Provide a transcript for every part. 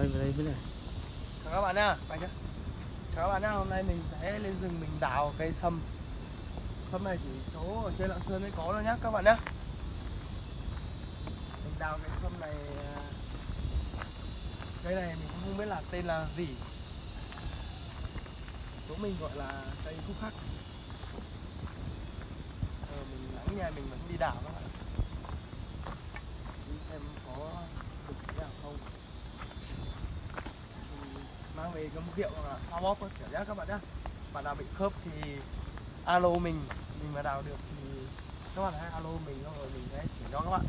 quay về đây với này. Chào các bạn nha, chào các bạn nha. Hôm nay mình sẽ lên rừng mình đào cây sâm. Sâm này chỉ số ở trên Lạng Sơn mới có thôi nhá các bạn nhá. Mình đào cây sâm này, cây này mình cũng không biết là tên là gì. Chỗ mình gọi là cây khúc khắc. Mình nắng nhà mình vẫn đi đào các bạn. Đi xem có được cái nào không. Mang về ngâm rượu hoặc là xoa bóp kiểu nhá các bạn nhá. Bạn nào bị khớp thì alo mình mà đào được thì các bạn hãy alo mình rồi mình sẽ chỉ cho các bạn.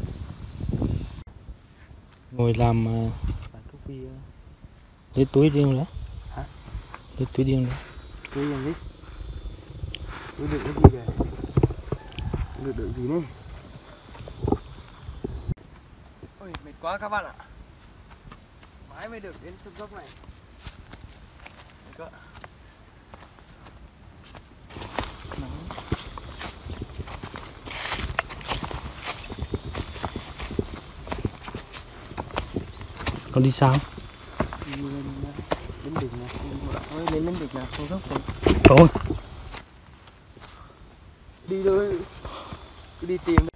Ngồi làm lấy túi riêng đấy. Hả? Lấy túi riêng đấy. Túi riêng đi. Túi đựng cái gì kìa? Đựng gì nữa? Ôi mệt quá các bạn ạ. Mãi mới được đến chân dốc này. Mệt quá. Con đi sao? Đi lên đỉnh này, thôi lên đỉnh là không dốc rồi. Thôi. Đi thôi, cứ đi tìm.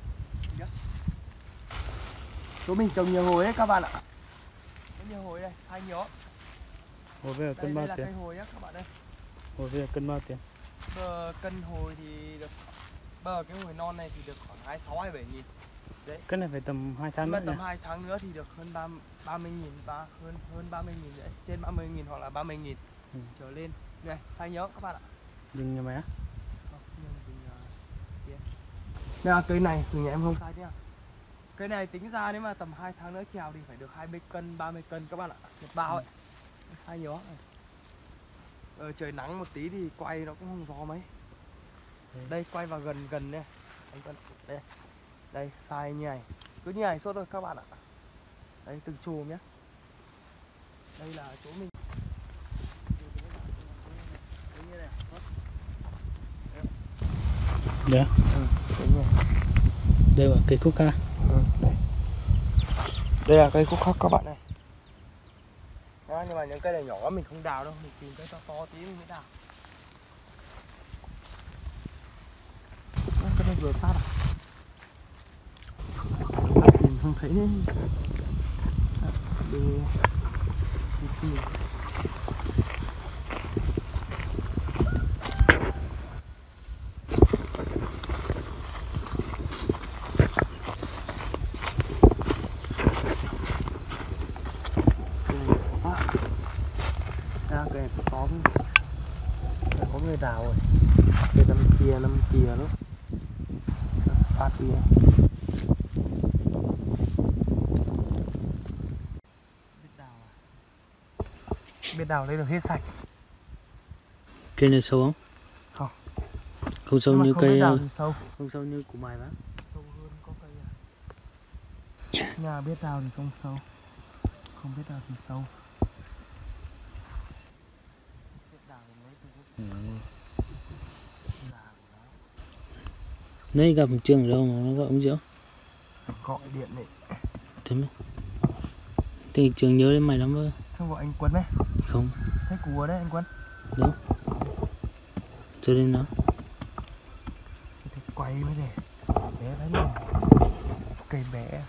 Chỗ mình trồng nhiều hồi đấy các bạn ạ. Có nhiều hồi đây, sai nhiều. Hồi về cân bao Đây là tiền? cây hồi nhá các bạn ơi. Hồi về cân bao tiền? Cân hồi thì được, cái hồi non này thì được khoảng 26 27 nghìn. Đấy. Cái này phải tầm 2 tháng nữa. Tầm 2 tháng nữa thì được hơn 30 nghìn, hơn 30 nghìn đấy, trên 30 nghìn hoặc là 30 nghìn trở lên. Này, sai nhớ các bạn ạ. Dừng nhà mày á? Đây là cây này, từ nhà em không sai nhá. Cây này tính ra nếu mà tầm 2 tháng nữa trèo thì phải được 20 cân, 30 cân các bạn ạ. Một bao ấy. Sai nhớ. Trời nắng một tí thì quay nó cũng không gió mấy. Đây quay vào gần gần đây. Đây. Đây, sai như này. Cứ như này suốt thôi các bạn ạ. Đây, từng chùm nhé. Đây là chỗ mình. Đấy. Đây là cây khúc ca. Đây là cây khúc khắc các bạn này. Đó, nhưng mà những cây này nhỏ mình không đào đâu, mình tìm cây to to tí mình mới đào. Cái này vừa phát à? Mình không thấy đấy. Cây có người đào rồi. Cây năm chìa luôn. Phát đi. Biết đào lấy được hết sạch. Cây này sâu không? Không. Không sâu như cây. Sâu. Không sâu như của mày mà. Sâu hơn có cây à. Nhà biết đào thì không sâu. Không biết đào thì sâu. Nãy gặp trường ở đâu mà nó gọi ông Diễu? Gọi điện đấy. Thế mà. Thì trường nhớ đến mày lắm cơ. Không gọi anh Quân đấy? Không. Thế cú đấy anh Quân? Đúng. Cho nên nó. Thế quay mới để. Bé đấy này. Cây bé.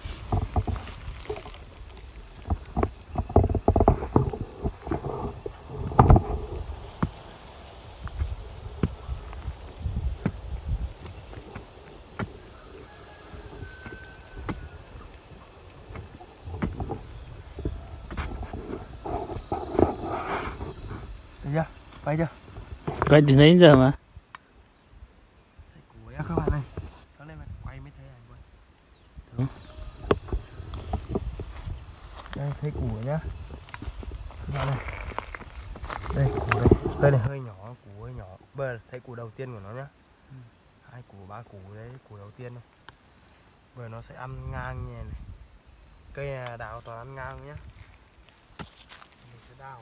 Chưa? Quay chưa? Quay từ nãy đến giờ mà. Thấy củ các bạn ơi. Sáng nay mà quay mới thấy anh Quân. Đúng. Đây thấy củ nhá. Các bạn ơi. Đây củ đây. Cây này hơi nhỏ, củ hơi nhỏ. Bây giờ thấy củ đầu tiên của nó nhá. 2 củ, 3 củ đấy, củ đầu tiên thôi. Bây giờ nó sẽ ăn ngang như này. Cây đào toàn ăn ngang nhá. Mình sẽ đào.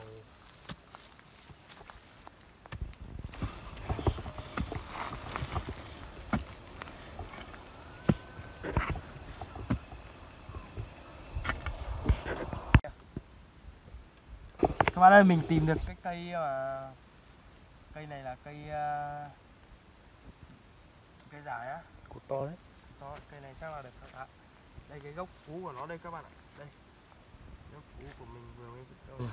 Các bạn ơi, mình tìm được cái cây mà cây này là cây cây dài á, Cột to đấy. đó, cây này chắc là được các bạn. Đây cái gốc cú của nó đây các bạn ạ. Đây gốc cú của mình vừa mới vứt đâu rồi.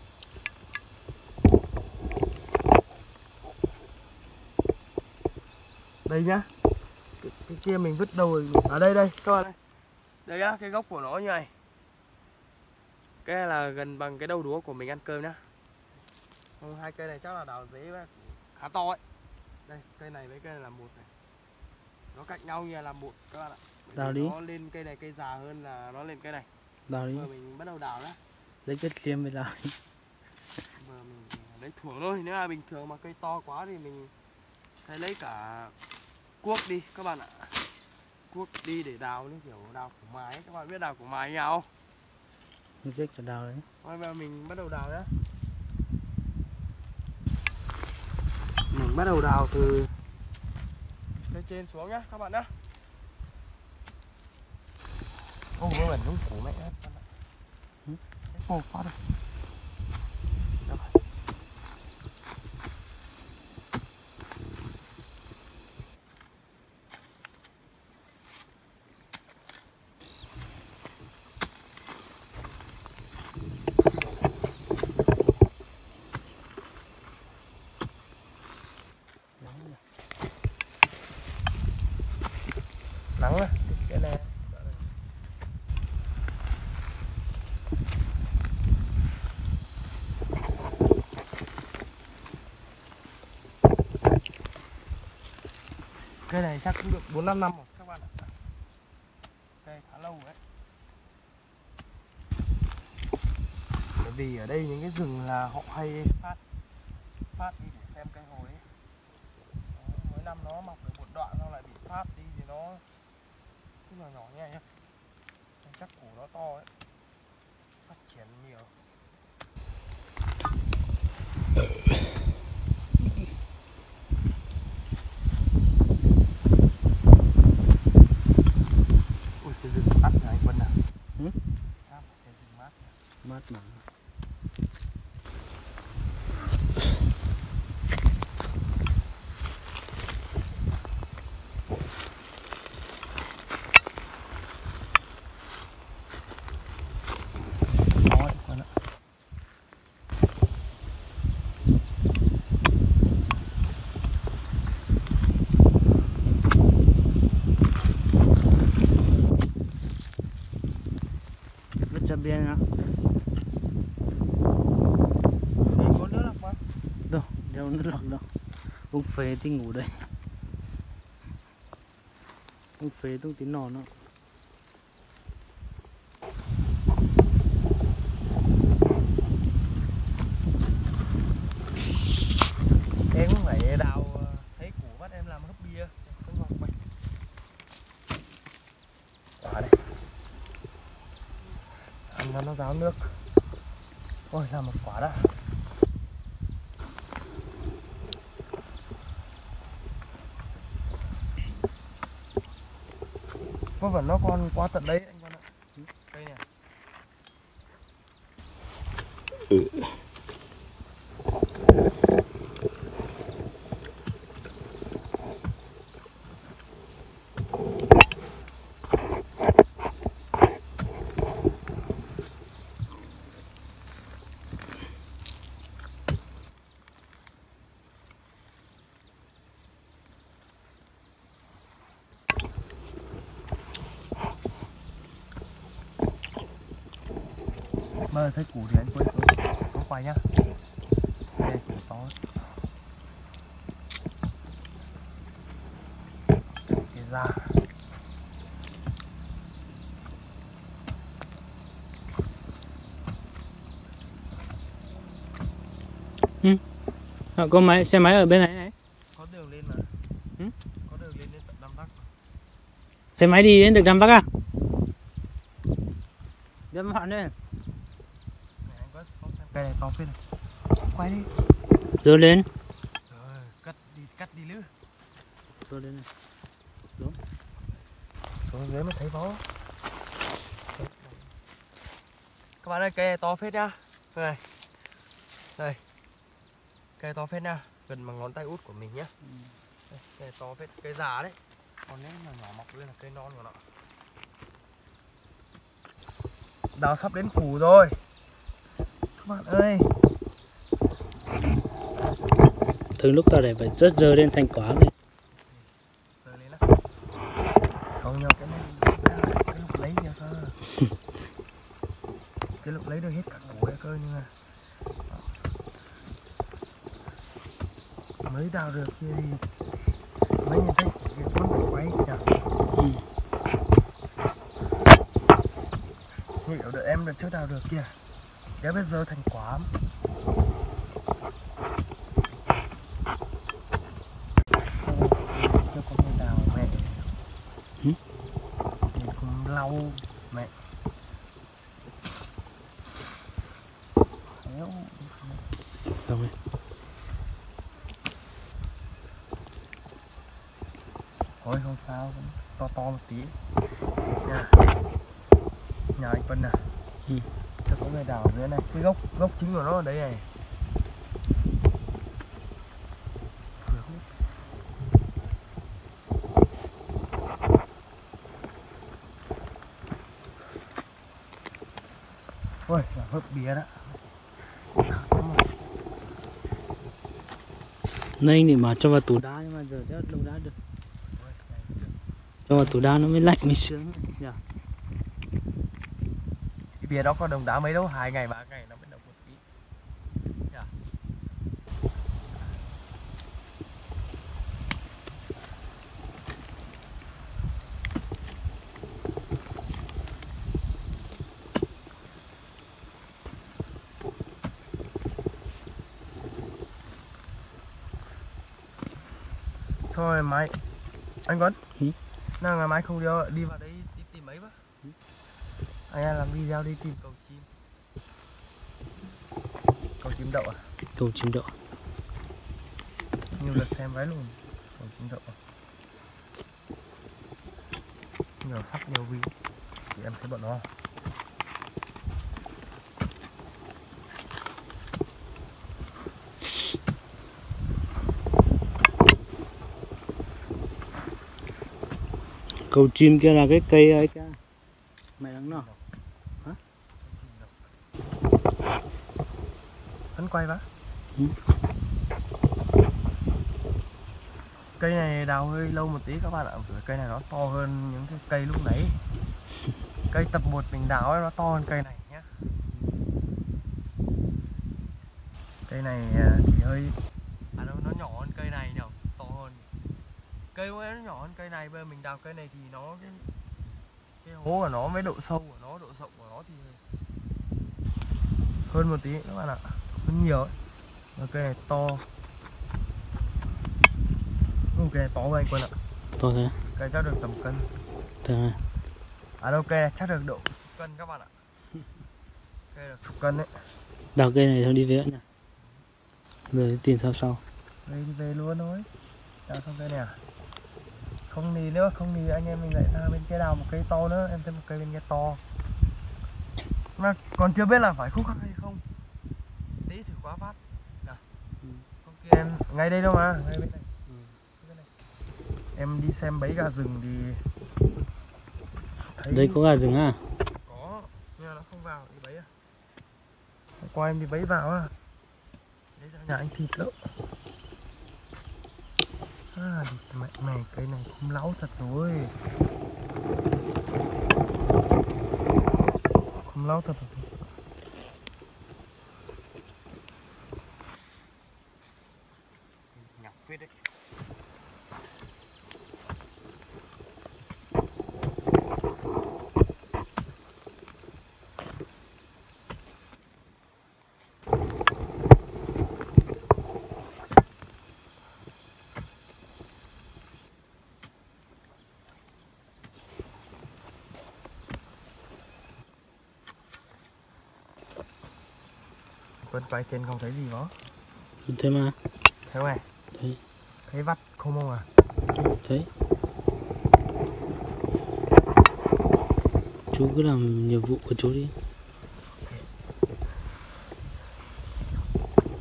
Đây nhá, cái kia mình vứt đâu rồi? Ở đây đây các bạn ơi, đây á, cái gốc của nó như này. Cái này là gần bằng cái đầu đũa của mình ăn cơm nhá. Hai cây này chắc là đào dễ khá to ấy. Đây cây này với cây này là một này, nó cạnh nhau như là làm một các bạn ạ. Đào đi. Nó lên cây này cây già hơn là nó lên cây này. Đào đi. Giờ mình bắt đầu đào đó. Lấy cái xiêm về đào đi. Giờ mình lấy thuồng thôi. Nếu mà bình thường mà cây to quá thì mình sẽ lấy cả cuốc đi các bạn ạ. Cuốc đi để đào như kiểu đào củ mái ấy. Các bạn biết đào củ mái nhau không? Mình chết cả đào đấy. Bây giờ mình bắt đầu đào nhá. Mình bắt đầu đào từ cây trên xuống nhá các bạn nhá. Ô, nó bẩn đúng củ mẹ hết. Cái khô quá rồi. Nắng rồi, cái này. Cây này chắc cũng được 4-5 năm rồi các bạn ạ. Cây khá lâu đấy. Bởi vì ở đây những cái rừng là họ hay phát đi để xem cây hồi ấy. Đó, mỗi năm nó mọc được một đoạn xong lại bị phát đi thì nó cứ nhỏ nhỏ nhẹ nhá. Chắc củ nó to ấy, phát triển nhiều. Ui, cái rừng mát này anh Quân à. Ừ? Cái rừng mát này. Mát mà. Biên hả? Đây có nước lọc mà. Đâu, đâu nước lọc đâu. Ông phê thì ngủ đây. Ông phê tung tí nò nó. Em cũng phải đào thấy củ bắt em làm hấp bia. Không ngọt mày. Quả đây. Ăn cho nó ráo nước. Ôi là một quả đó. Có vẫn nó còn qua tận đấy anh con ạ. Đây nè. Mà thấy củ thì anh quên có quay nhá. Đây củ to. Cái da. Có máy, xe máy ở bên này này. Có đường lên mà. Ừ? Có đường lên đến tận Nam Bắc. Xe máy đi đến được Nam Bắc à? Đem hoạn đây. Này anh có xem cây này to phết này. Quay đi. Dơ lên. Rồi, cắt đi lư. Dơ lên này. Xuống dưới mới thấy bó. Các bạn ơi, cây này to phết nhá. Đây này. Đây, cây to phết nha, gần bằng ngón tay út của mình nhé. Đây, cây to phết, cây già đấy. Còn nếu mà nhỏ mọc lên là cây non của nó. Đào sắp đến củ rồi các bạn ơi. Thường lúc tao để phải rất dơ lên thành quả này. Giờ lên đó. Không nhau cái lúc lấy nha cơ. Cái lúc lấy được hết cả củ ấy cơ, nhưng mà mới đào được kia thì mấy nhìn thấy cái con phải quay nhỉ. Hiểu được em được chưa đào được kìa. Kéo bây giờ thành quả. Cho con đi đào mẹ. Nhìn cũng lâu mẹ. Khéo. Không ấy. Thôi không sao, to to một tí nha. Nhà anh Vân nè. Cho có người đào dưới này, cái gốc chính của nó ở đấy này. Ôi, là hớp bía đó. Nay thì mà cho vào tủ đá, nhưng mà giờ đéo đâu đá được. Cho vào tủ đá nó mới lạnh mới sướng nhỉ. Cái bia đó có đồng đá mấy đâu, 2 ngày 3 ngày nó mới đồng một tí. Thôi mai anh Tuấn, nào ngày mai không đi vào đấy tìm mấy bác. Anh em làm video đi tìm cầu chim đậu à? Cầu chim đậu. Nhiều lượt xem váy luôn. Cầu chim đậu. Nhiều sắc nhiều view thì em thấy bọn nó. Cầu chim kia là cái cây ấy kia. Mày đang nào? Hả? Vẫn quay bác. Cây này đào hơi lâu một tí các bạn ạ. Cây này nó to hơn những cái cây lúc nãy. Cây tập 1 mình đào ấy, nó to hơn cây này nhé. Cây này thì hơi nó nhỏ hơn cây này nhỉ, to hơn. Cây nó nhỏ hơn cây này, bây giờ mình đào cây này thì nó cái hố của nó với độ sâu của nó, độ rộng của nó thì hơn một tí các bạn ạ, hơn nhiều ấy. Và cây này to. Cây này to với anh Quân ạ. To thế. Cây chắc được tầm cân. Thế này. À đâu, cây này chắc được độ chục cân các bạn ạ. Cây được chục cân đấy. Đào cây này xong đi về nhỉ. Rồi tìm sau. Về luôn thôi. Đào xong cây này à? Không thì nữa, không thì anh em mình lại sang bên kia đào một cây to nữa, em thêm một cây bên kia to. Mà còn chưa biết là phải khúc hay không. Tí thử quá phát. Không kia em ngay đây đâu mà, ngay bên này. Bên này. Em đi xem bẫy gà rừng thì thấy Đây có gà rừng à? có, nhưng mà nó không vào đi bẫy à. Qua em đi bẫy vào à. Đấy ra nhà anh thịt lỡ. À, mẹ cây này không láu thật rồi. Không láu thật rồi. Nhọc phết đấy. Quân quay trên không thấy gì đó. Thế mà. Thấy không này? Thấy. Thấy vắt không không à? Thấy. Chú cứ làm nhiệm vụ của chú đi.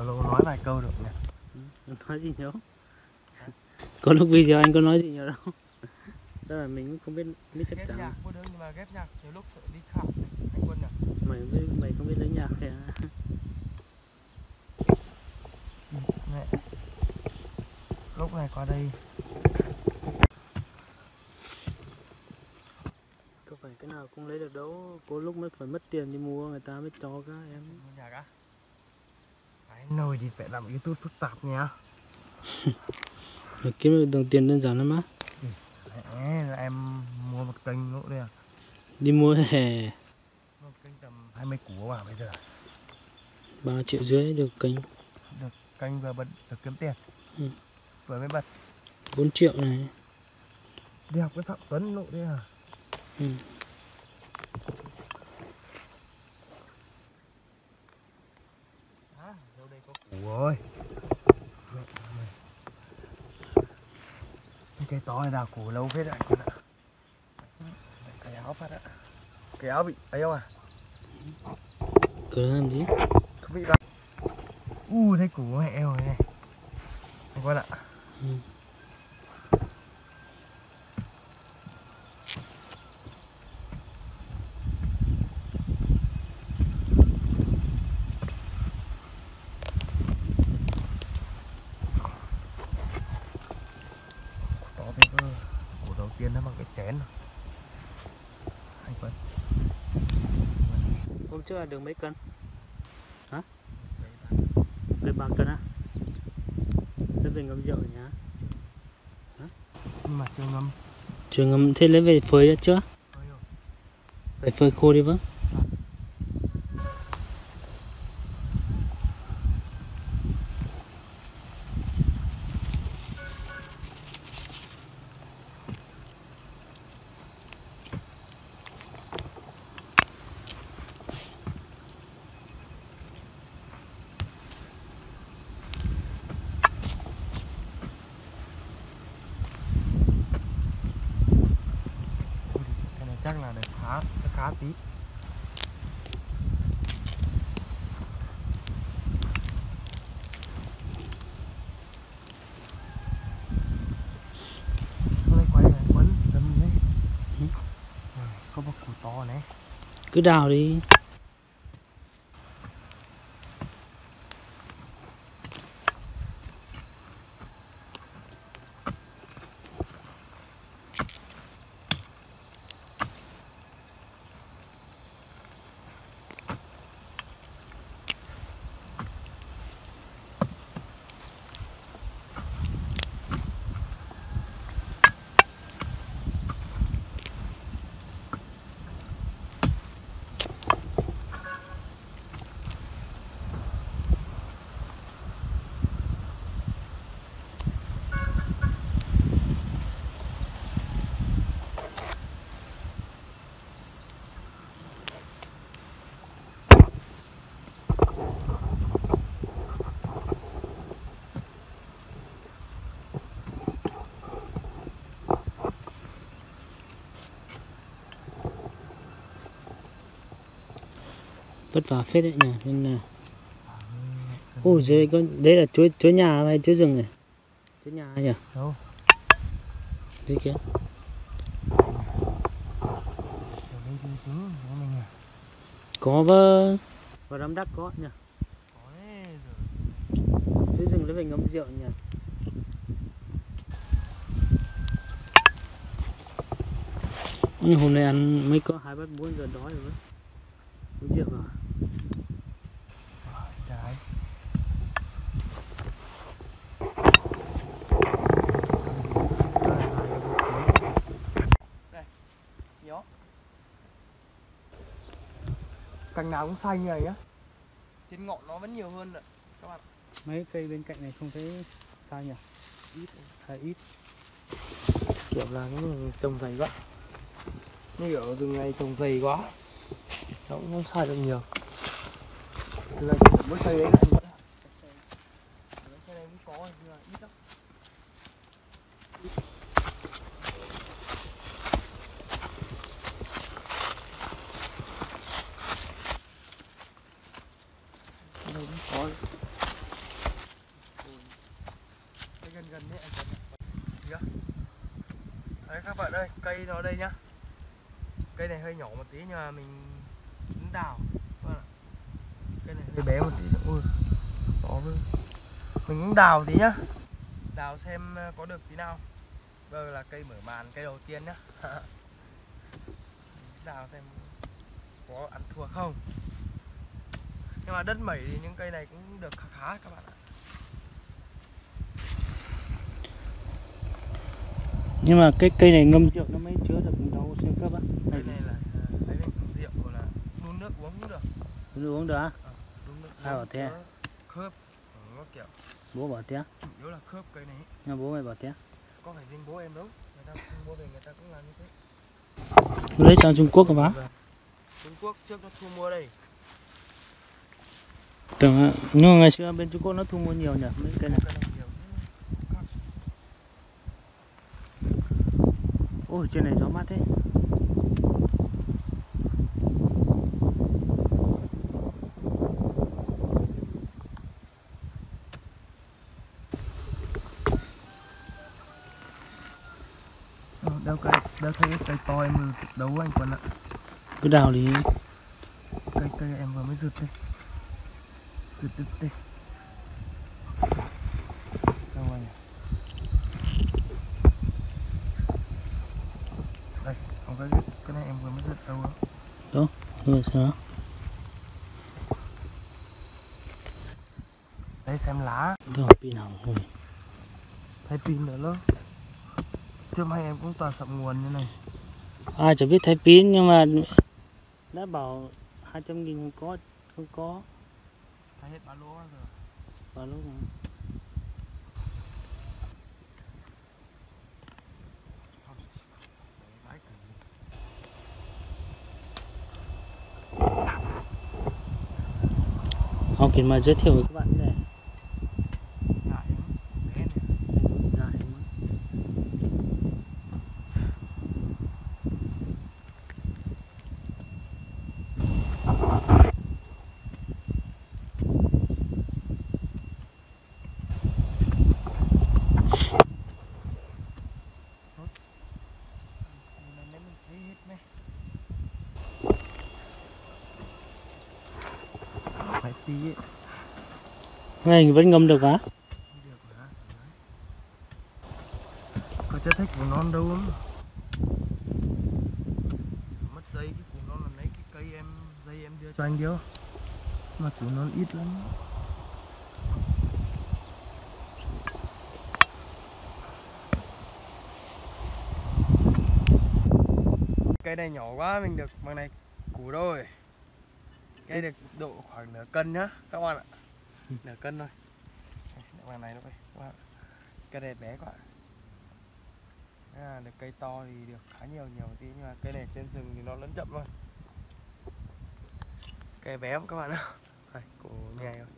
lâu nói vài câu được nhỉ. Nói gì nhớ. Có lúc video anh có nói gì nhớ đâu. Đó là mình cũng không biết chắc Ghép chắn. nhạc cô đơn nhưng mà ghép nhạc nhiều lúc đi khảo anh Quân nhỉ. Mày không biết lấy nhạc kìa. Mẹ. Lúc này qua đây Có phải cái nào cũng lấy được đâu. Có lúc mới phải mất tiền đi mua người ta mới cho các em. nhạc á. Cái nồi thì phải làm YouTube phức tạp nhá. Để kiếm được đồng tiền đơn giản lắm á. Đấy, là em mua một kênh nữa đây à. Đi mua hè Một kênh tầm 20 củ à bây giờ. 3,5 triệu được kênh. Được kênh vừa bật được kiếm tiền. Vừa mới bật 4 triệu này. đi học với Phạm Tuấn nội đây à. Đâu đây có củ rồi. Cái to này đào củ lâu phết ạ con ạ. Cái áo phát ạ. Cái áo bị ấy không à? Cứ làm gì? Không bị vào. Thấy củ mẹ eo này này. Anh con ạ. To thế cơ. Củ đầu tiên nó bằng cái chén rồi. Anh Quân. Hôm trước là được mấy cân? Hả? Được 3 cân á? Thế về ngâm rượu nhá. Hả? Nhưng mà chưa ngâm. Chưa ngâm, thế lấy về phơi chưa? Phải phơi khô đi vâng. Chắc là được khá tí. Hôm nay quay lại quấn tầm đấy. Có một củ to này. Cứ đào đi. Vất vả phết đấy nhỉ, nên là dưới con đấy là chuối nhà hay chuối rừng này? Chuối nhà nhỉ? Đâu? Đây kia. Có vâng. Và đám đắc có nhỉ? Chuối rừng lấy về ngâm rượu nhỉ? Nhưng hôm nay ăn mới có 2 bát 4 giờ đói rồi. Uống rượu à? Đấy. Đây, nhó. Cành nào cũng xanh như này nhá. Trên ngọn nó vẫn nhiều hơn nữa các bạn. Mấy cây bên cạnh này không thấy sao nhỉ? Ít. Hay ít. Kiểu là nó trồng dày quá. Như kiểu rừng này trồng dày quá. Nó cũng không sai được nhiều. Từ này chỉ mỗi cây đấy là nữa. Cây này cũng có nhưng mà ít lắm. Đây cũng có. Đấy các bạn ơi, cây nó đây nhá. Cây này hơi nhỏ một tí nhưng mà mình đứng đào. Cây này hơi bé một tí nữa. Ui, to hơn. Mình cũng đào tí nhá. Đào xem có được tí nào. Đây là cây mở màn, cây đầu tiên nhá. Đào xem có ăn thua không. Nhưng mà đất mẩy thì những cây này cũng được khá khá các bạn ạ. Nhưng mà cái cây này ngâm rượu nó mới chứa được đâu xem các bạn. Cây này là lấy được rượu là đun nước uống cũng được. Đun nước uống được á? Đun nước Ai bảo thế? Khớp, nó kiểu Bố bảo thế? chủ yếu là khớp cây này. Nhưng bố mày bảo thế? Có phải riêng bố em đâu, người ta mua về người ta cũng làm như thế. Lấy sang Trung Quốc hả bác? Trung Quốc trước nó thu mua đây. Tưởng nhưng mà ngày xưa bên Trung Quốc nó thu mua nhiều nhỉ mấy cây này. Ôi trên này gió mát thế. Đâu thấy cây to em vừa đấu anh Quân ạ. Cứ đào đi. Cây em vừa mới rụt đây. Rụt đứt đây. Đâu anh? Đây, không cái này em vừa mới rụt đâu. Đâu? Rồi sao? Đây xem lá. Đâu pin hỏng rồi. Thấy pin nữa đó. Trước hai em cũng toàn sập nguồn như này. Ai chả biết thay pin nhưng mà đã bảo 200.000 không có. Thấy hết ba lô rồi. Ba lô rồi. Học kiến mà giới thiệu với các bạn này. Phải tí ấy. Này vẫn ngâm được hả? Có chất thích của non đâu lắm. Mất dây cái củ non là lấy cái cây dây em đưa cho anh kia. Mà củ non ít lắm. Cây này nhỏ quá mình được bằng này củ rồi. Cây được độ khoảng nửa cân nhá các bạn ạ. Nửa cân thôi. Bằng này nó phải các bạn. Cây này bé quá. Được cây to thì được khá nhiều tí nhưng mà cây này trên rừng thì nó lớn chậm thôi. Cây bé lắm các bạn ạ. Đây, củ nhầy rồi.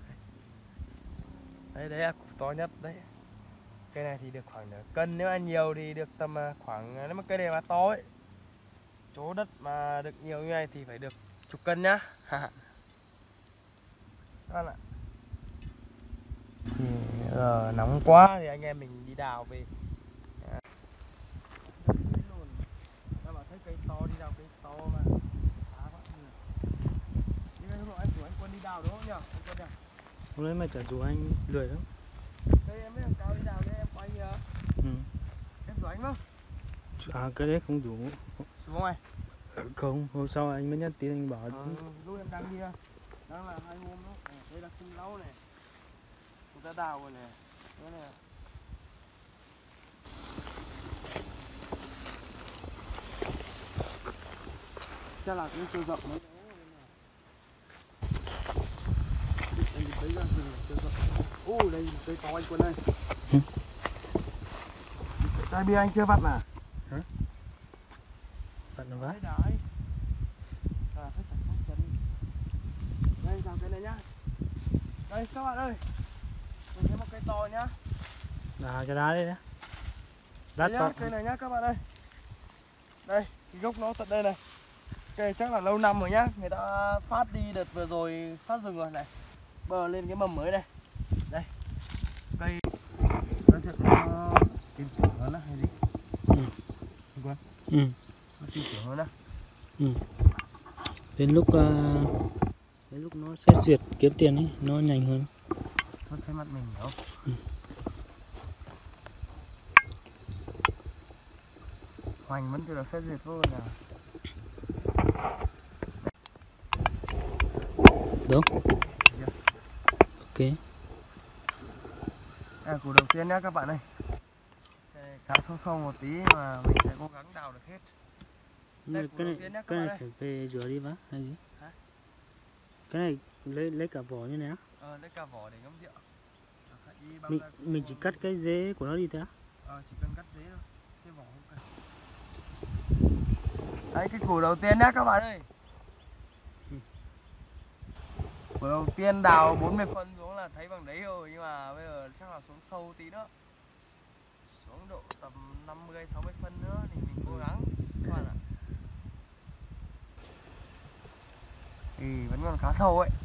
Đấy là củ to nhất đấy. Cây này thì được khoảng nửa cân, nếu ăn nhiều thì được tầm khoảng, nếu mà cây này mà to ấy, chỗ đất mà được nhiều như này thì phải được chục cân nhá. Các bạn ạ. Thì nóng quá thì anh em mình đi đào về. Các bạn thấy cây to đi đào cây to mà. Như hôm nọ anh rủ anh Quân đi đào đúng không nhỉ? Anh Quân nhỉ? Hôm nay mày chả rủ anh lười lắm. Cây em mới thằng Cao đi đào đấy em quay nhờ. Em rủ anh không? À cái đấy không rủ. Rủ không anh? Không, hôm sau anh mới nhắn tin anh bảo. Lúc em đang đi đang là 2 hôm đó. Đây là khung lau này. Chúng ta đào rồi này. Đây này. Chắc là cũng chưa rộng mấy. Đấy ra rừng chưa rộng. Ô đây cây to anh Quân ơi. Đây bia anh chưa vặt à? Hả? Vặt nó vắt. Đấy. Phải chặt sát chân. Đây vào cây này nhá. Đây các bạn ơi. Mình thấy một cây to nhá. À cái đá đây nhá. Đây nhá, cây này nhá các bạn ơi. Đây, cái gốc nó tận đây này. Cây chắc là lâu năm rồi nhá. Người ta phát đi đợt vừa rồi phát rừng rồi này. Bờ lên cái mầm mới này. Đây. Cây nó sẽ có tiền chủ nó hay gì? mà. Ừ. Nó tin tưởng hơn á. Đến lúc nó xét duyệt kiếm tiền ấy nó nhanh hơn. Thôi thấy mặt mình hiểu. Hoành vẫn chưa được xét duyệt vô là. Đúng. Ok. Củ đầu tiên nhá các bạn ơi. Khá sâu sâu một tí mà mình sẽ cố gắng đào được hết. Đây, củ đầu tiên nhá các bạn ơi. Phải về rửa đi vá hay gì? Hả? Cái này lấy cả vỏ như này á? Lấy cả vỏ để ngâm rượu. Mình chỉ cắt cái rễ của nó đi thôi á? Chỉ cần cắt rễ thôi. Cái vỏ không cần. Đấy, cái củ đầu tiên nhá các bạn ơi. Củ đầu tiên đào 40 phân xuống là thấy bằng đấy rồi, nhưng mà bây giờ chắc là xuống sâu tí nữa. Xuống độ tầm 50 60 phân nữa thì mình cố gắng các bạn ạ. Thì vẫn còn khá sâu ấy.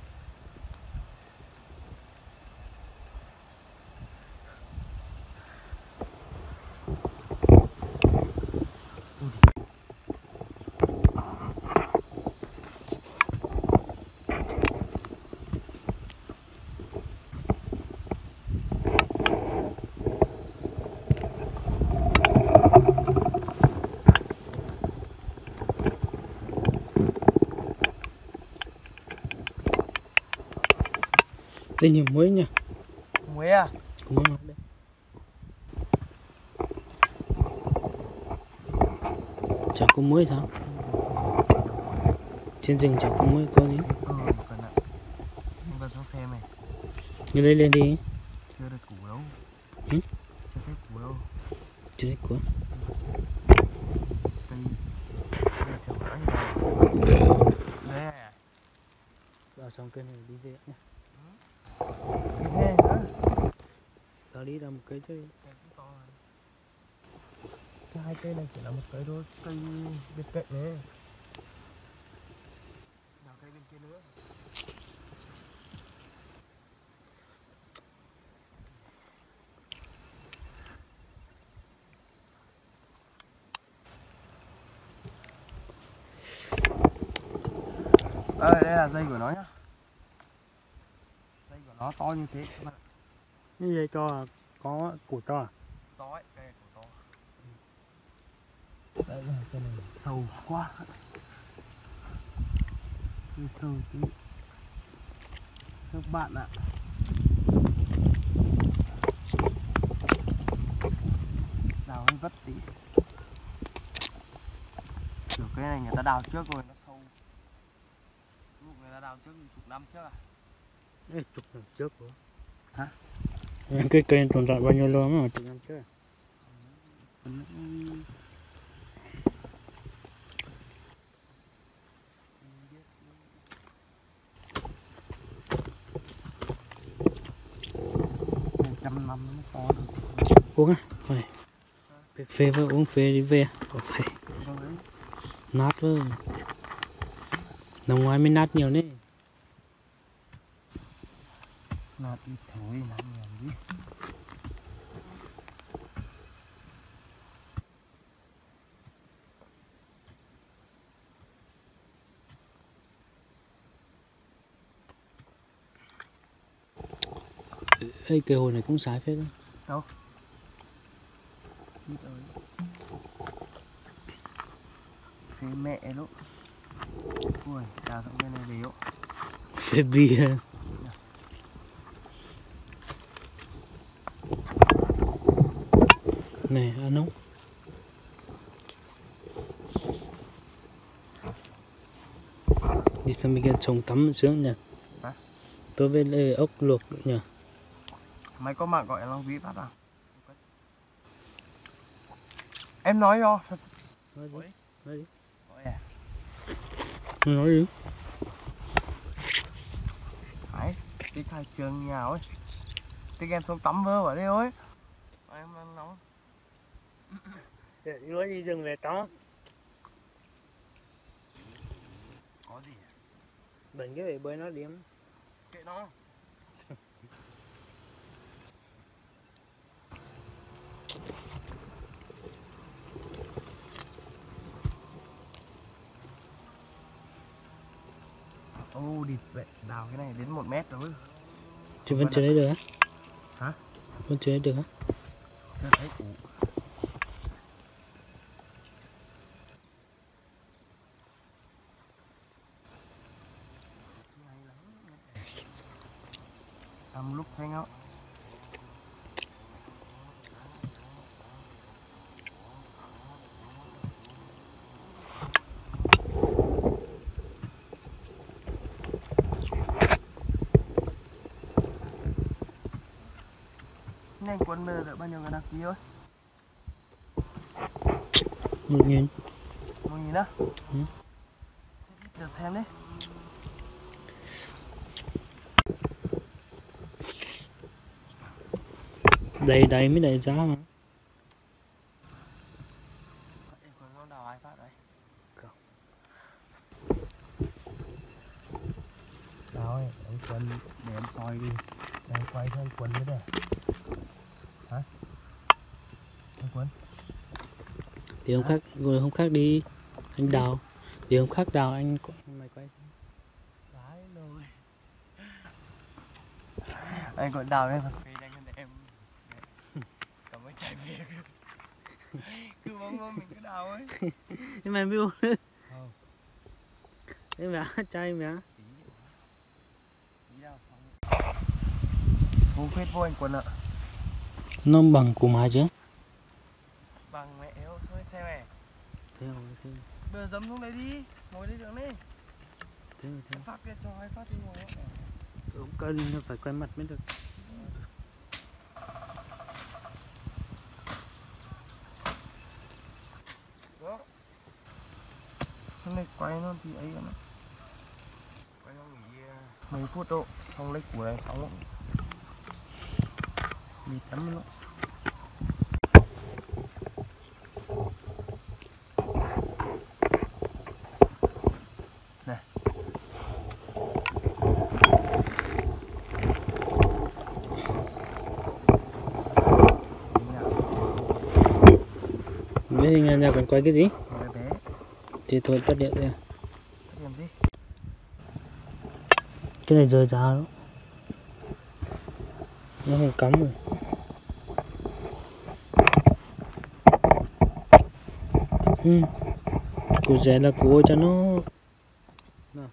Đây nhiều muối nha. Muối à? Muối đây. Chả có muối sao? Trên rừng chả có muối có gì? Cần ạ. Không cần xuống xem này. Như lấy lên đi. Chưa được củ đâu. Chưa thấy củ đâu. Chưa thấy củ. Đây à? Đào xong cây này đi về nhé. Đi về nữa. Tao đi ra một cây chứ. Cái hai cây này chỉ là một cây thôi, cây bên cạnh này. Đào cây bên kia nữa. Đây là dây của nó nhá. Dây của nó to như thế các bạn. Như vậy cho có củ to à? To ấy, cây này củ to. Đây là cây này sâu quá. Sâu tí. Các bạn ạ. Đào hơi vất tí. Kiểu cái này người ta đào trước rồi nó sâu. Người ta đào trước chục năm trước à? Ê, chục năm trước rồi. Hả? Cái cây tồn tại bao nhiêu lâu mà chục năm trước à? Trăm năm nó to được. Uống à? Phải. Phê với uống phê đi về. Có phải. Nát với. Nằm ngoài mới nát nhiều đấy. Nát ít thôi, nát nhiều đi. Ê, cây hồi này cũng sái phết đó. Đâu? Phê mẹ đó. Ui, đào xong cái này đều. Phê bia. Này, ăn không? Đi sang bên kia trồng tắm sướng nhỉ? Hả? Tôi với lấy ốc luộc nữa nhỉ? Mày có mạng gọi là Long Vĩ bắt à? Em nói cho. Nói gì? Nói gì? Gọi à? Nói gì? Phải, đi khai trường nhà ơi. Tí em xuống tắm vơ vào đây ơi. Em đang nóng. Để nói đi rừng về tắm. Có gì à? Bệnh cái bể bơi nó điểm. Kệ nó. Ô địt vậy, đào cái này đến 1 mét rồi. Chứ vẫn chưa lấy được á? Hả? Vẫn chưa lấy được á? Chưa thấy củ. Làm lúc thấy ngáo. Nhanh Quân bây giờ được bao nhiêu người đăng ký rồi? 1.000. 1.000 á? Ừ. Được xem đấy. Đầy đầy mới đầy giá mà. Em còn có đào ai phát đấy? Đào ơi, anh Quân để em soi đi. Đang quay cho anh Quân nữa đây. Hả? Anh Quân? Thì hôm khác, rồi hôm khác đi anh đào. Thì hôm khác đào anh mày quay. Đấy rồi. Anh còn đào lên phê nhanh hơn để em. Cảm ơn chạy về. Cứ mong mình cứ đào ấy. Nhưng mà biết không? Không. Em mẹ trai mẹ. Không phết vô anh Quân ạ. Nó bằng của má chứ? Bằng mẹ yếu xuống xe mẹ. Thế rồi, thế. Bây giờ dấm xuống đấy đi. Ngồi đi đường đi. Thế rồi, thế. Phát kia cho ai phát đi ngồi. Không cần, phải quay mặt mới được. Đó. Hôm nay quay nó thì ấy nó. Quay nó nghỉ mấy phút độ. Xong lấy củ này xong. Đi tắm nó. Mấy hình nhà còn quay cái gì? Bé bé. Thì thôi tắt điện thôi. Tắt điện gì? Cái này rời giá đó. Nó không cắm rồi. Củ rẻ là củ cho nó. Nào.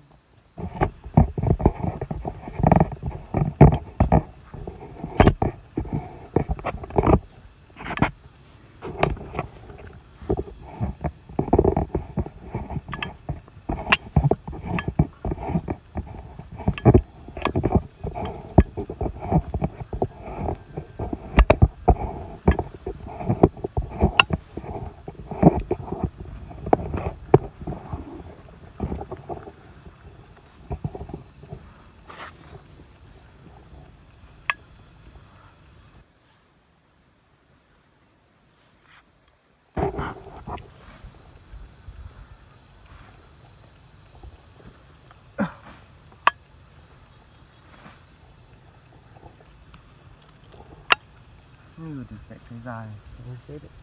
Như thì chạy thấy dài. Không chết đấy.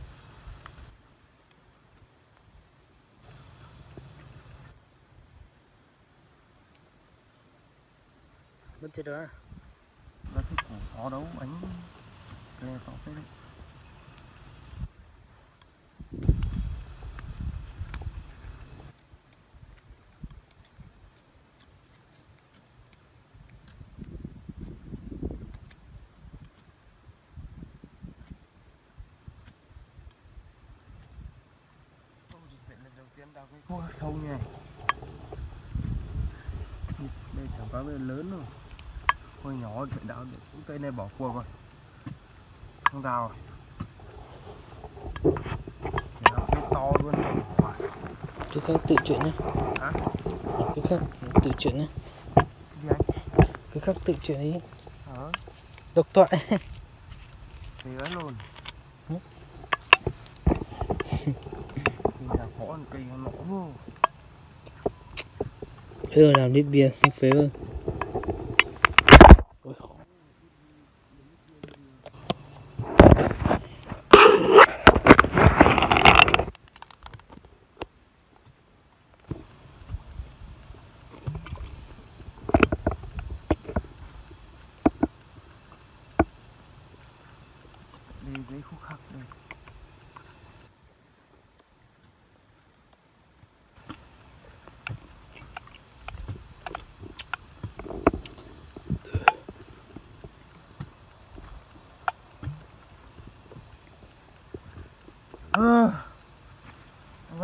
Mất chết đó. Nó cái củ khó đấu bánh. Cái này khó phết đấy. Đào cái khô sâu như này. Đây chẳng có cái lớn rồi. Khôi nhỏ phải đào được. Cây này bỏ cuộc rồi. Không đào rồi. Chỉ đào cái to luôn. Cái khác tự chuyện nhé. Hả? Cái khác tự chuyện nhé. Gì anh? Cái khác tự chuyện đi. Hả? Độc thoại. Thì ấy luôn. Hả? Thì là khó ăn cây nó vô. Bây giờ làm lít bia không phế hơn.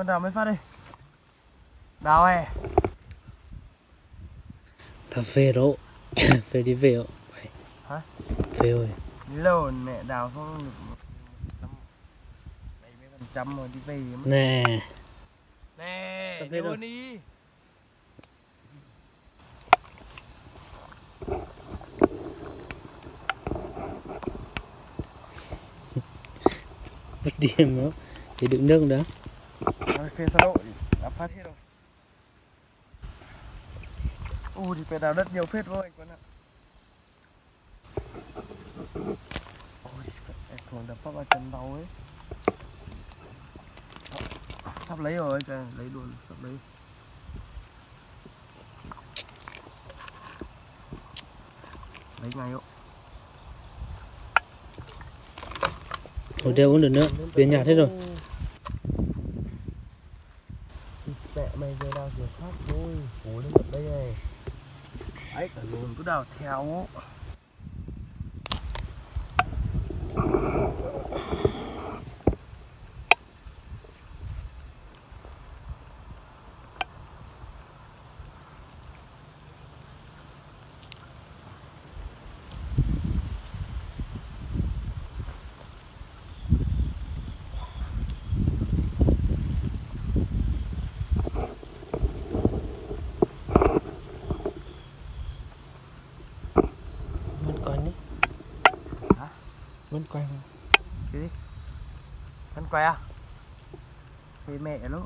đào mấy phát đi. Đào ơi. Thà phê đó. Phê đi về. Hả? Phê ơi. Lâu mẹ đào không được 70% rồi đi về mất. Nè. Nè, Phê nhiều rồi. hơn đi. Mất điểm đó. Thì đựng nước đó. Rồi phê sao đâu, đã phát hết rồi. Thì phải đào đất nhiều phết thôi anh Quân ạ. Thường đập phát vào chân đau ấy. Sắp lấy rồi, kìa, lấy luôn, sắp lấy. Lấy ngay hộ. Thôi đeo uống được nữa. Về nhà thế rồi. Mẹ mày giờ đào kiểu khác thôi. Ủa nó đây này. Ấy cả lồn cứ đào theo. Vẫn coi nhé. Hả? Vẫn coi không? Cái gì? Con quay à? Thế mẹ nó.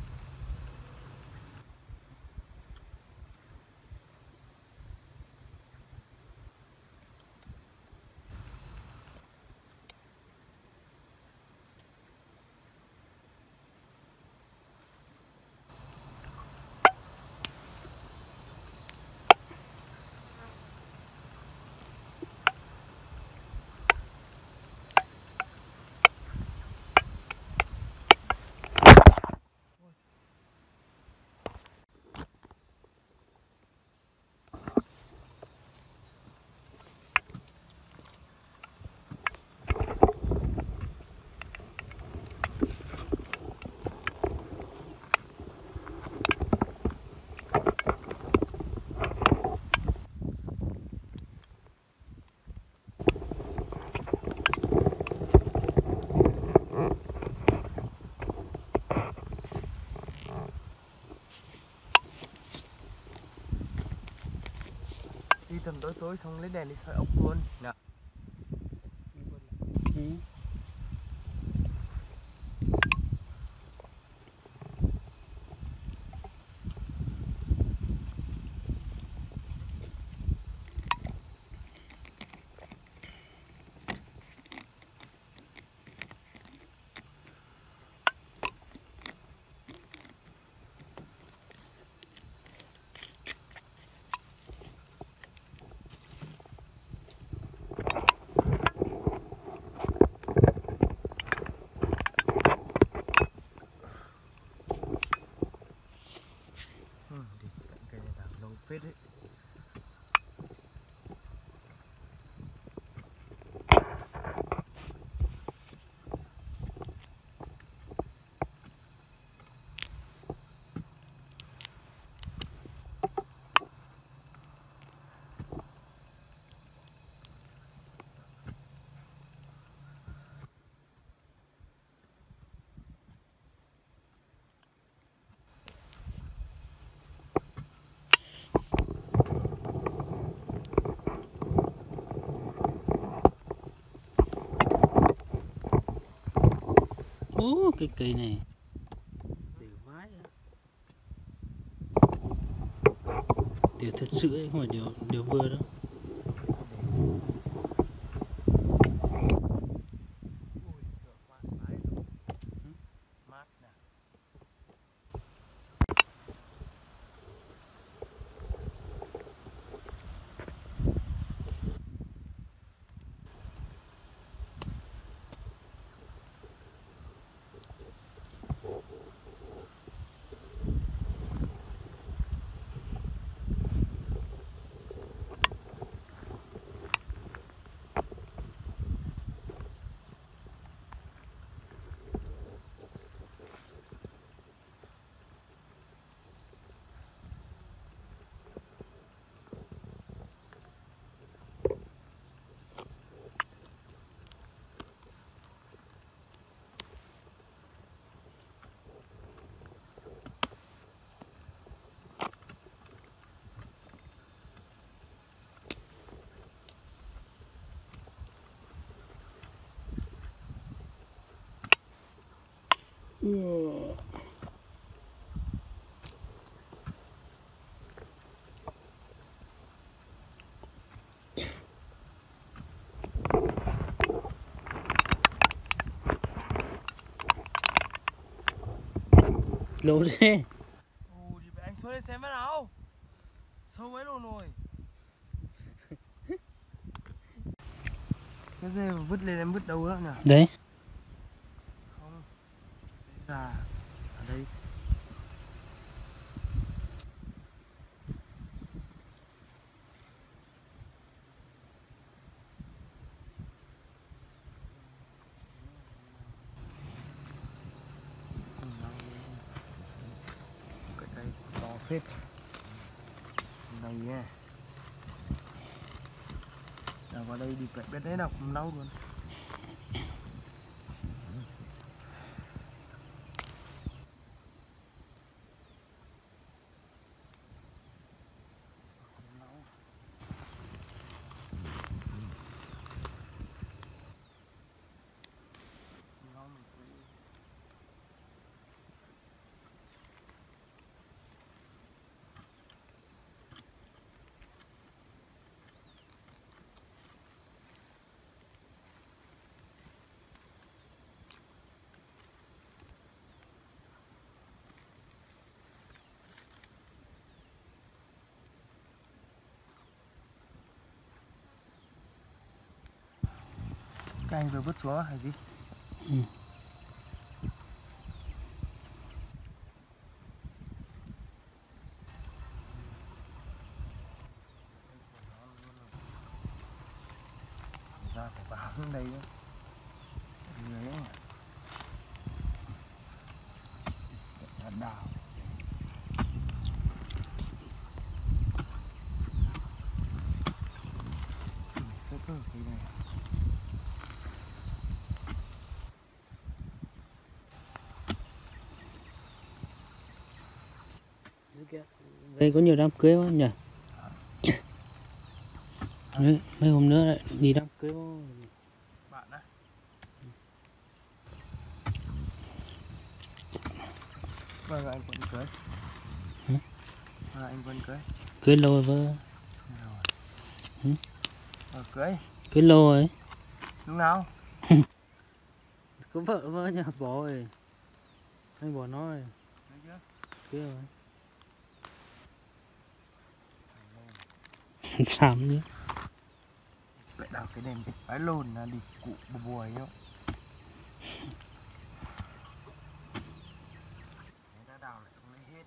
Đi tầm tối tối xong lấy đèn đi soi ốc luôn nè. Ừ. Thì cây này đào lâu phết đấy. Ô, cái cây này đều vãi á. Đều thật sự ấy, không phải đều vừa đâu. Lâu thế. Thì anh xuống đây xem bắt nào. Sâu mấy luôn rồi. Cái dê mà vứt lên em vứt đâu nữa nhỉ? Đấy. Không. Già ở đây. Cái cây to phết. Này nha. Nào vào đây đi cậy biết thế nào cũng nấu luôn. Cái anh vừa vứt xuống hay gì? Ừ. Ra phải bám đây nữa. Dưới ấy. Đào. Cái này. Đây có nhiều đám cưới quá nhỉ? Mấy hôm nữa lại đi đám cưới quá. Bạn á. Vâng anh vẫn cưới. Hả? Anh vẫn cưới. Cưới lâu rồi. Ừ? Cưới. Cưới lâu rồi. Lúc nào? Có vợ vợ nhà bỏ rồi. Anh bỏ nó rồi. Thấy chưa? Cưới rồi. Xàm chứ. Lại đào cái đèn vịt bái lồn là đi cụ bùa ấy. Người ta đào lại không lấy hết.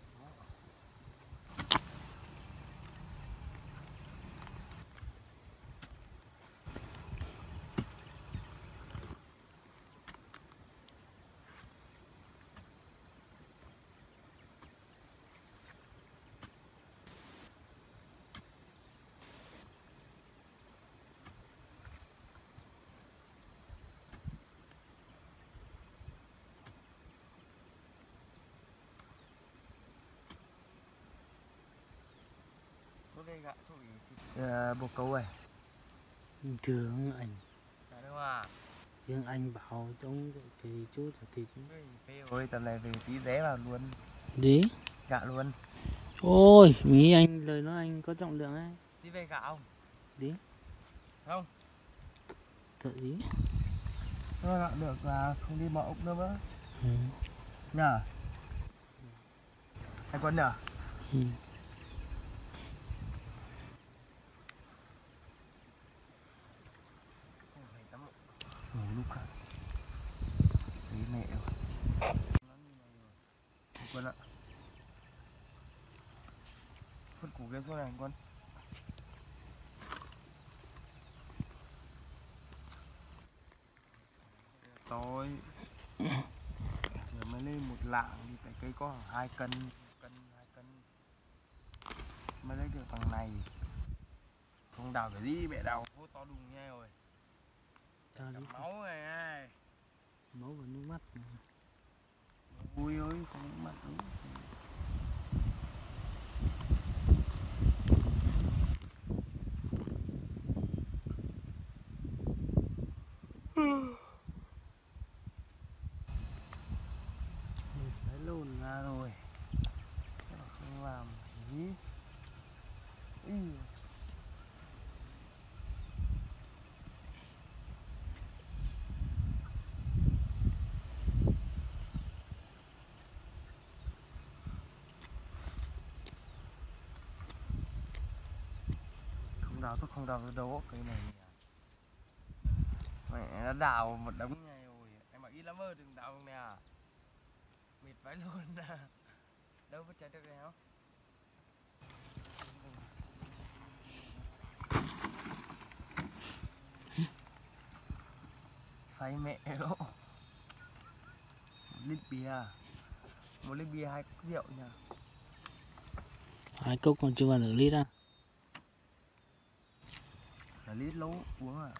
Bồ câu này. Thường anh. Dạ đúng à. Riêng anh bảo trong cái chút thì Phê ơi, tầm này về tí ré vào luôn. đi. Gạo luôn. Ôi, nghĩ anh lời nói anh có trọng lượng ấy. Đi về gạo không? Đi. Không. Tự đi. Thôi gạo được và không đi mọ ốc nữa nữa. Ừ. Nhờ. Anh Quân nhờ? Ừ. Lúc khác thấy mẹ rồi. Anh Quân ạ. Phân củ kia xuống này anh Quân. Tối giờ mới lên một lạng thì cái cây có khoảng 2 cân, 2 cân mới lấy được bằng này. Không đào cái gì mẹ đào hố to đùng nha rồi. Tao đi. Máu này ai. Máu vào nước mắt. Ui ơi không nước mắt đúng. Không đào, tôi không đào được đâu cái này nhỉ. Mẹ nó đào một đống này rồi. Em bảo ít lắm ơi, đừng đào nè. Mệt vãi luôn à. Đâu có trái được này không? Say mẹ đó. Một lít bia. Một lít bia 2 cốc rượu nha. 2 cốc còn chưa vào nửa lít à? Là lít lâu uống à.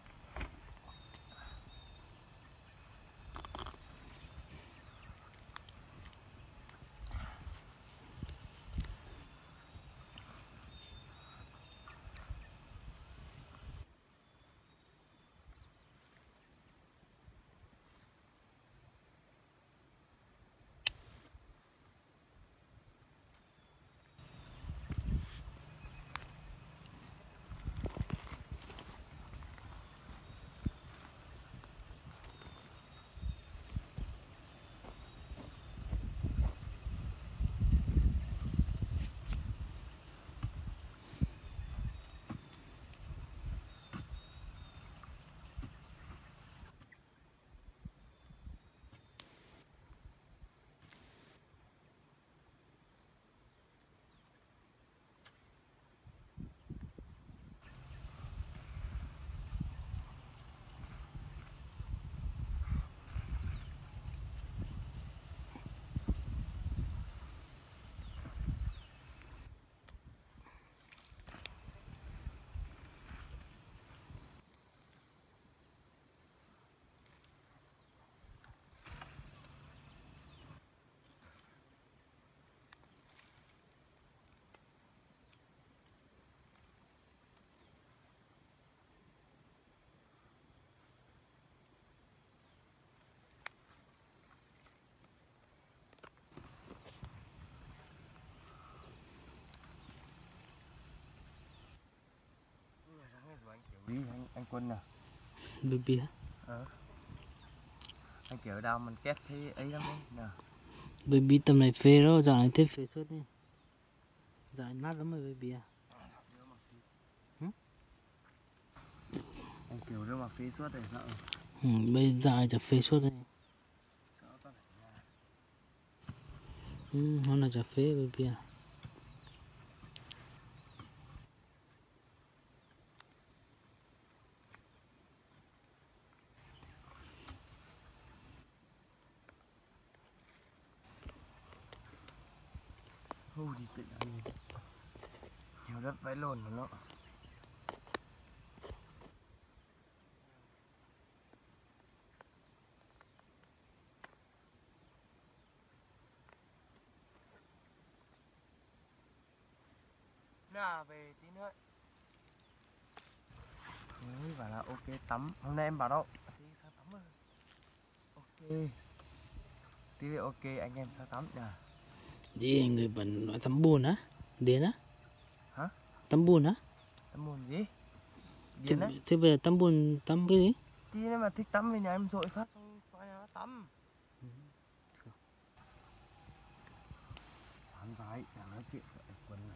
Anh Quân nè. Bia. Anh kiểu đào mình kết thế ấy lắm đấy nè. Baby tầm này phê đó, dạo này thích phê suốt đi. Dạo này nát lắm rồi baby à. Anh kiểu đưa mà phê suốt này sợ. Bây giờ chả phê suốt đây. Nó là chả phê baby à. Đi tự nhiên. Nhiều đất vãi lồn nó. Nà về tí nữa. Đấy, bảo là ok tắm. Hôm nay em bảo đâu. Tí sao tắm rồi. Ok. Tí ok anh em sao tắm nè. Đi người vẫn nói tắm bùn á. Đến á. Hả? Tắm bùn á. Tắm bùn gì? Điên á? Thế bây giờ tắm bùn tắm cái gì? Tí nếu mà thích tắm về nhà em dội phát xong qua nhà nó tắm. Hắn vãi, chẳng nói chuyện với anh Quân này.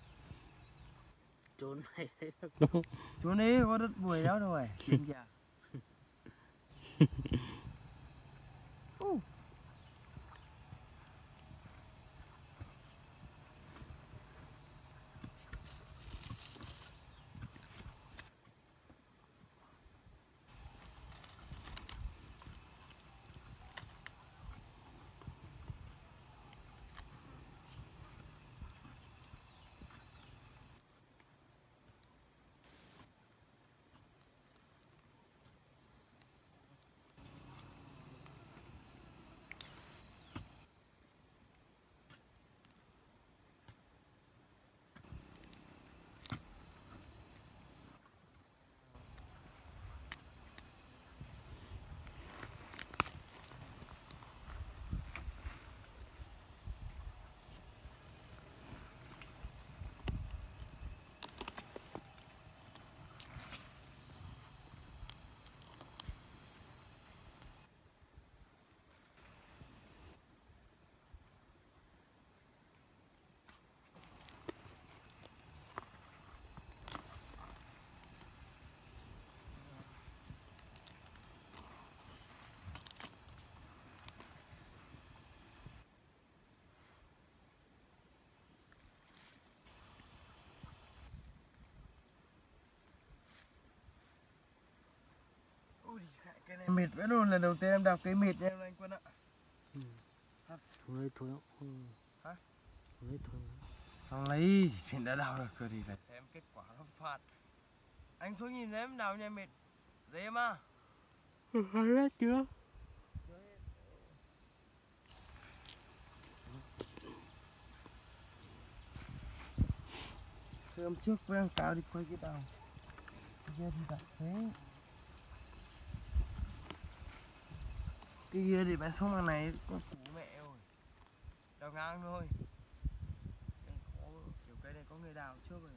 Trốn này đấy đâu. Chú đi, có đất bùi đó rồi. Chuyện kìa. mịt vẫn luôn, lần đầu tiên em đào cây mịt nha anh Quân ạ. Lấy thôi. Hả? Lấy thôi. Không lấy, chuyện đã đào được rồi thì phải xem kết quả nó phạt. Anh xuống nhìn em đào nha mịt. Dễ em à? Hết chưa? Thôi hôm trước với anh Cao đi quay cái đào. Cái kia thì đặt thế. Cái kia thì bán xuống hàng này có củ mẹ rồi. Đào ngang thôi. Đây khó, kiểu cây này có người đào trước rồi.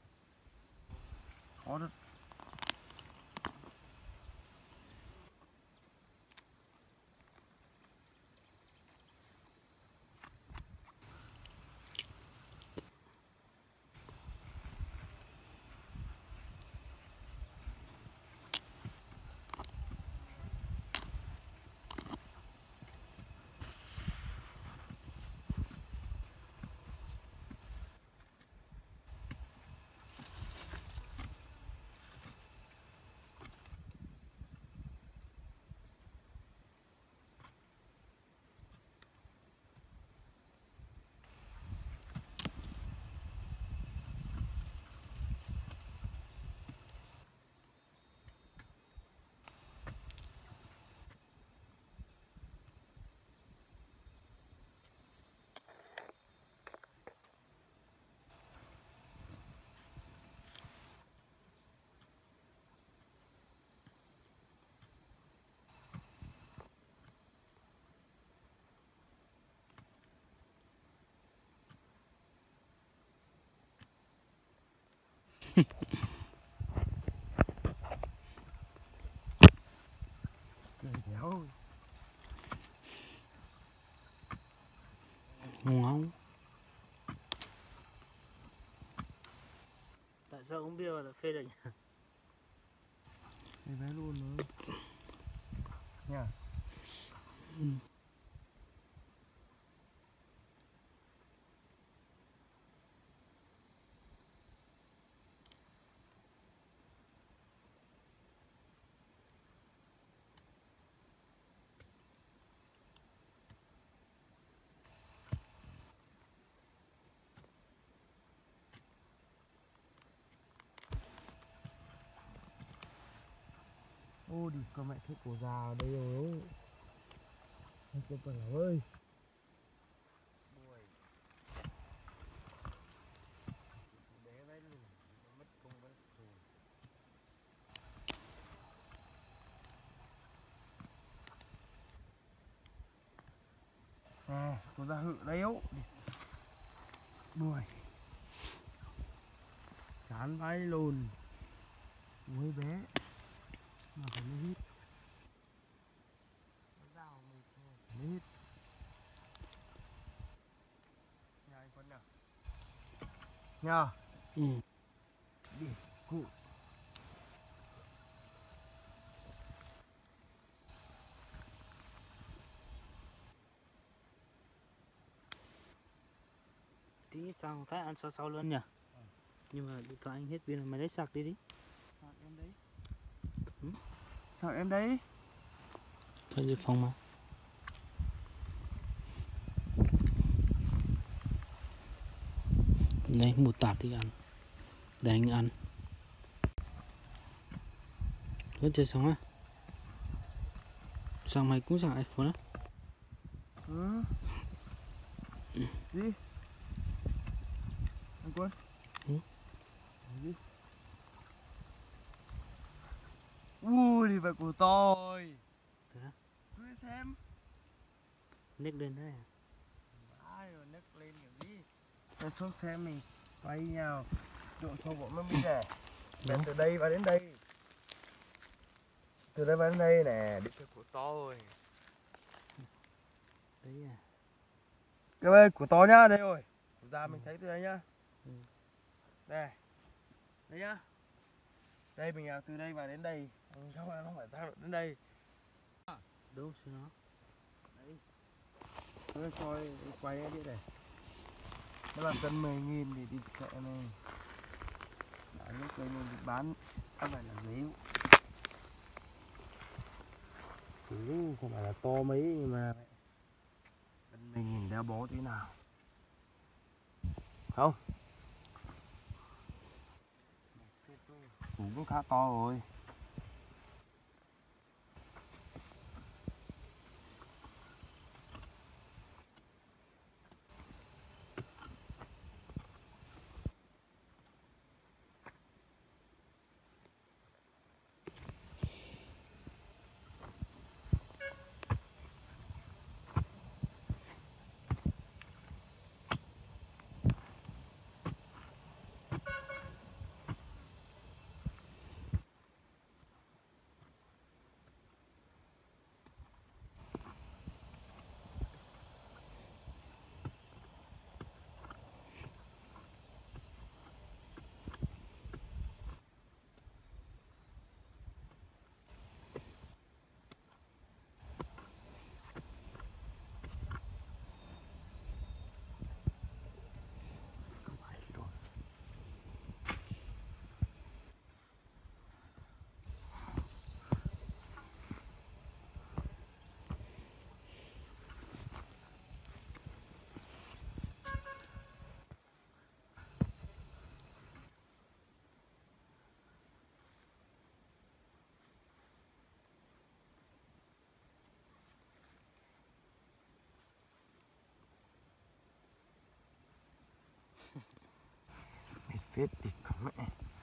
Khó thật. Đéo. Ngon. Tại sao không biết là phê được nhỉ? Đây bé luôn nữa. Nha. Ô đi con mẹ thấy cổ già ở đây rồi. Anh cô cần ơi. À, cô ra hự đấy ấu. Đuôi. Chán vãi lùn. Ôi bé. Mà phải lấy hít. Lấy hít. Nhà anh Quân nào. Nhà. Đi, cụ. Tí sang thái ăn sau luôn nhỉ? Nhưng mà điện thoại anh hết pin rồi, mày lấy sạc đi. Sạc em đấy. Sạc em đấy. Thôi dự phòng mà. Lấy một tạt đi ăn. Để anh ăn. Vẫn chưa xong á? Sang mày cũng sang iPhone á? Gì? Anh Quân? Gì? Ui, đi vào cổ to rồi. Thế á? Tôi xem. Nếch lên đấy à? Ai rồi nấc lên kiểu gì? Tôi xuống xem mình quay nhau. Độ sâu của nó mới rẻ. Mẹ từ đây vào đến đây. Từ đây vào đến đây nè, đi theo cổ to rồi. Đấy à? Các ơi, cổ to nhá, đây rồi. Cổ già mình thấy từ đây nhá. Đây. Đây nhá. Đây mình từ đây vào đến đây. Không phải ra đến đây. Đâu xem nó. Đấy. Tôi coi quay đi này. Nó là cân 10.000 để đi chợ này. Đấy, cây này bán không phải là dễ. Củ không phải là to mấy nhưng mà bên mình nhìn đeo bó tí nào không, củ cũng khá to rồi. Phết địt cả mẹ.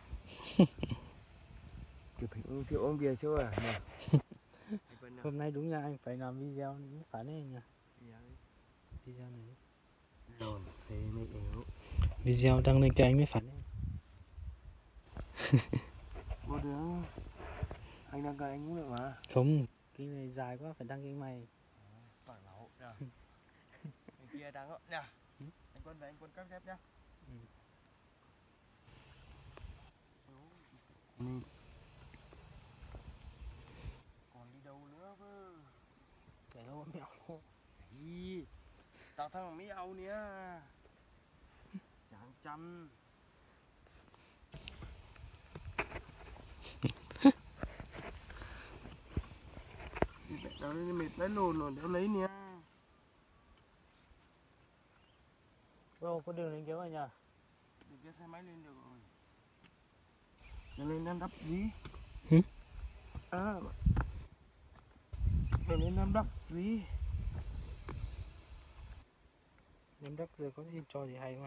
Chụp hình siêu ông kia chưa à? Nè. Hôm nay đúng là anh phải làm video mới phải đấy nha. Video này. Rồi, thì mình yếu. Video đăng lên cho anh mới phải đấy. Vô đứa. Anh đăng cái anh cũng được mà. Không, cái này dài quá phải đăng cái mày. Phải bảo nha. Anh kia đăng đó nha. Anh Quân về anh Quân cắt ghép nhá. Còn đi đâu nữa cơ? Để nó mẹo. Ý, tao thằng mấy âu nè. Chẳng chăm. Đéo lên mệt lấy lồn đéo lấy nè. Bro, có đường lên kéo anh nhá. Đừng kia xe máy lên được rồi. Đéo lên đang đắp gì? Hử? À, mày lên đang đắp gì? Em đất rồi có gì cho gì hay mà.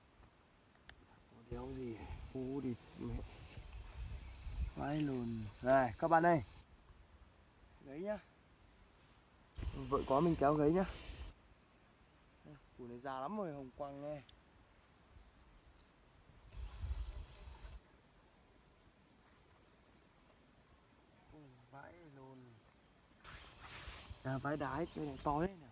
Đéo gì, phú địt mẹ. Vãi lùn. Này, các bạn ơi. Gấy nhá. Vợ có mình kéo gấy nhá. Củ này già lắm rồi, hồng quăng nghe. Vãi lùn. À, vãi đái, cái này to đấy nè.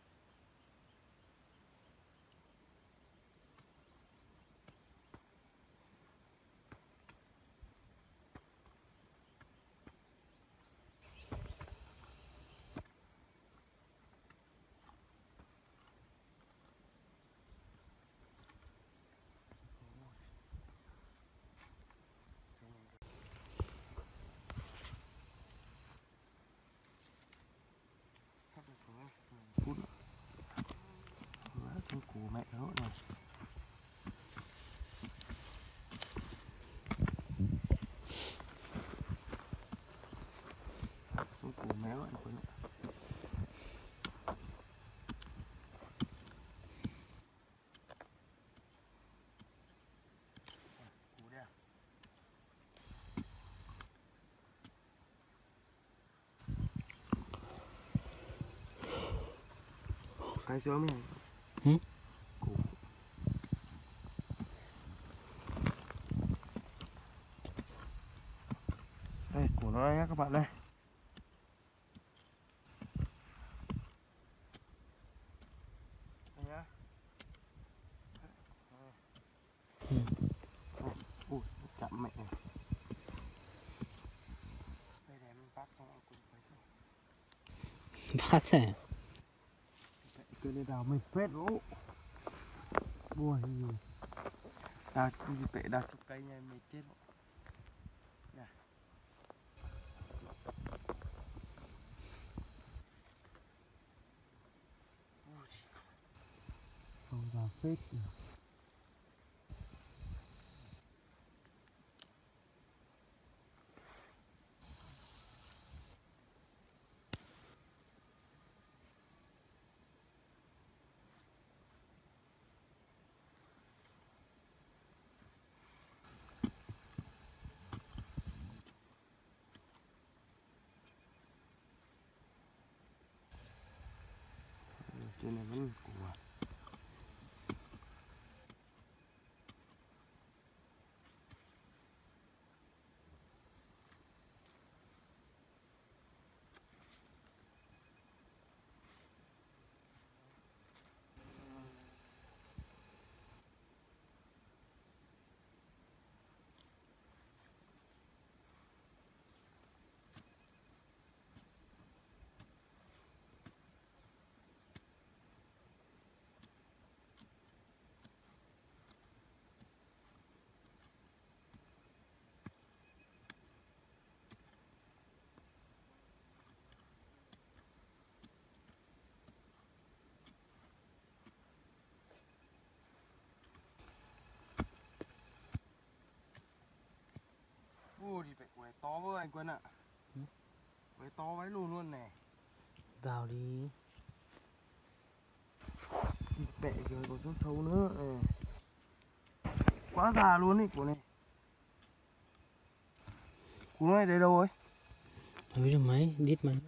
Sắp được rồi, 10 phút nữa. Má con củ mẹ nó này. Con củ méo anh Quân ạ. Củ đây à? Cái sớm này. Hử? Củ. Đây, củ nó đây nhá các bạn đây. Đây nhá. Ui, chạm mẹ này. Đây để mình vác xong cùng với xong. Phát à? Cái này đào mình phết lỗ. Buồn gì. Đào cái đào chụp cây này mệt chết lỗ. Nè. phết. Trên này vẫn cua. Thì phải quế to với anh Quân ạ. Quế to váy luôn luôn này. Đào đi. Thịt bẹ rồi còn chút sâu nữa. Quá già luôn ấy của này. Cú này đây đâu ấy? Ở đây máy đít mà.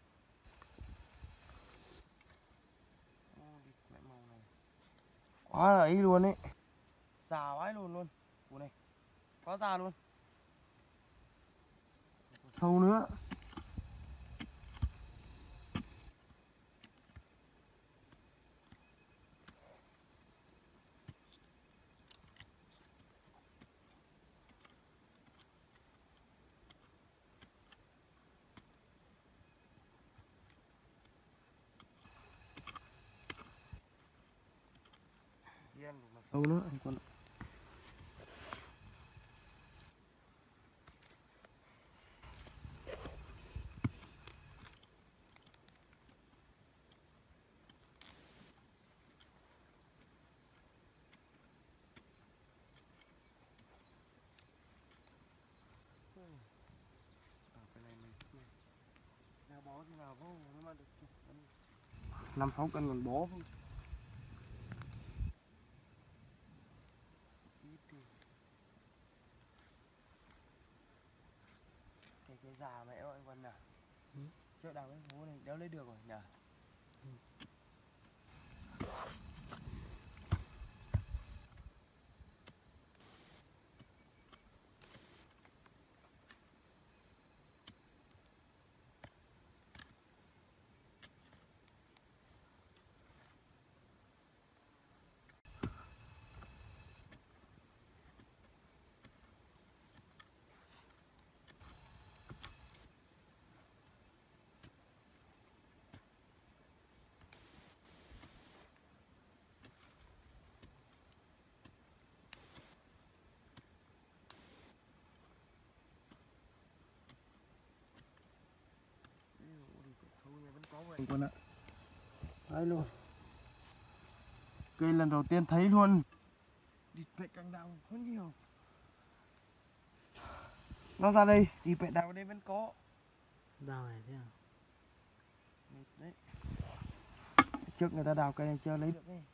Quá là ấy luôn ấy. Già vãi luôn luôn. Cú này. Quá già luôn. Sâu nữa. Sâu nữa anh Quân ạ. Cái này mình nào bó thì nào vô nó mà được 5-6 cân còn bó. Cái già mẹ ơi anh Quân à. Trước đào cái hố này đéo lấy được rồi nhỉ. Anh Quân ạ. Đấy luôn. Cây lần đầu tiên thấy luôn. Địt mẹ cành đào có nhiều. Nó ra đây, thì mẹ đào ở đây vẫn có. Đào này thế à? Đấy. Trước người ta đào cây này chưa lấy được ấy.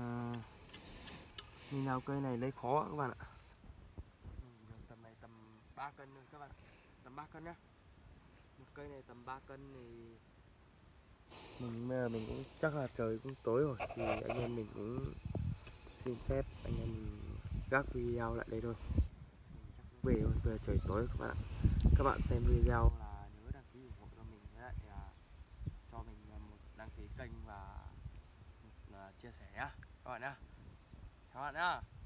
mình đào cây này lấy khó các bạn ạ. Được tầm này tầm 3 cân thôi các bạn, tầm 3 cân nhá. Một cây này tầm 3 cân thì mình cũng chắc là trời cũng tối rồi, thì anh em mình cũng xin phép anh em mình gác video lại đây thôi. Mình chắc về thôi, bây giờ trời tối các bạn ạ. Các bạn xem video là nhớ đăng ký ủng hộ cho mình, với lại cho mình một đăng ký kênh và một chia sẻ nhá các bạn nhá. Các bạn nhá.